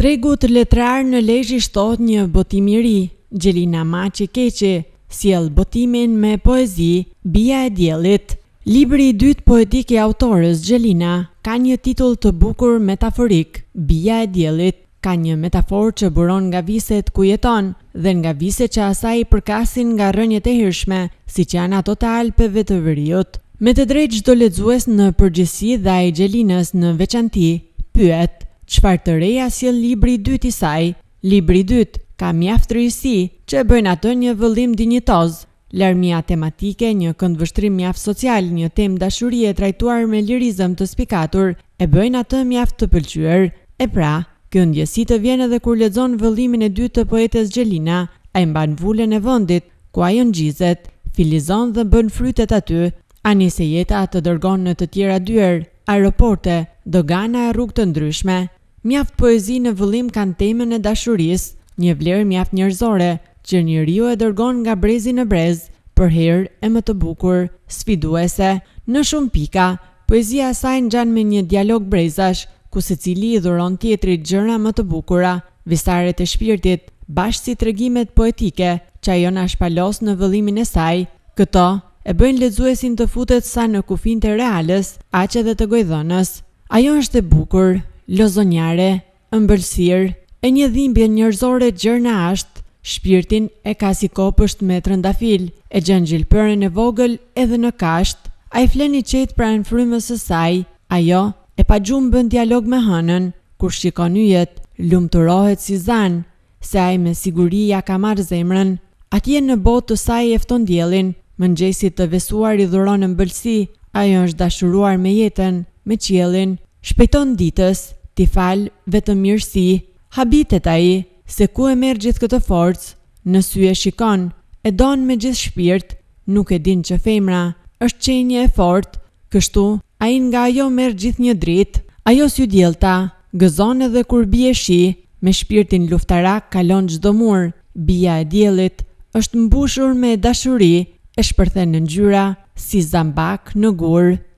Tregu të letrar në Lezhë shtohet një botim i ri. Gjelina Maçi Keqi sjell botimin me poezi Bija e diellit. Libri i dytë poetik i autores Gjelina ka një titull të bukur metaforik. Bija e diellit ka një metaforë që buron nga viset ku jeton dhe nga viset që asaj i përkasin nga rrënjët e hirshme, siç janë ato të Alpeve të Veriut. Me të drejtë çdo lexues në përgjithësi dhe ai Gjelinës në veçanti pyet: çfarë të reja sjell libri i dytë i saj? Libri i dytë ka mjaft rëndësi që e bëjnë atë një vëllim dinjitoz. Larmia tematike, një këndvështrim mjaft social, një temë dashurie trajtuar me lirizëm të spikatur e bëjnë atë mjaft të pëlqyer. E pra, kjo ndjesi të vjen edhe kur lexon vëllimin e dytë të poetes Gjelina. Ai mban vulën e vendit ku ajo ngjizet, filizon dhe bën frytet aty. Anise jeta të dërgon në të tjera dyer, aeroporte, dogana e rrugë të ndryshme. Mjaft poezi në vëllim kanë temën e dashurisë, një vlerë mjaft njerëzore që njeriu e dërgon nga brezi në brez, për herë e më të bukur, sfiduese. Në shumë pika, poezia e saj ngjan me një dialog brezash, ku secili i dhuron tjetrit gjëra më të bukura, visaret e shpirtit, bashkë si tregimet poetike që ajo na shpalos në vëllimin e saj. Këto e bëjnë lexuesin të futet sa në kufin të reales, aq edhe të gojdhënës. Ajo është e bukur, lozonjare, ëmbëlsirë, e një dhimbje njerëzore gjërna ashtë, shpirtin e ka si kopësht me trëndafil, e gjen gjilpëren e vogël edhe në kasht. Ai flen i qetë pranë frymës së saj, ajo e pa gjumë bën dialog me hënën, kur shikon yjet, lumturohet si zan, se ai me siguri ja ka marrë zemrën. Atje në botë të saj e fton diellin, mëngjesit të vesuar i dhuron ëmbëlsi, ajo është dashuruar me jetën, me qiellin, shpejton ditës, t'i fal vetëm mirësi. Habitet ai, se ku e merr gjithë këtë forcë, në sy e shikon, e don me gjithë shpirt, nuk e din që femra është qenje e fortë, kështu ai nga ajo merr gjithë një dritë. Ajo sy diellta, gëzon edhe kur bie shi, me shpirtin luftarak kalon çdo mur. Bija e diellit është mbushur me dashuri, e shpërthen në ngjyra si zambak në gur.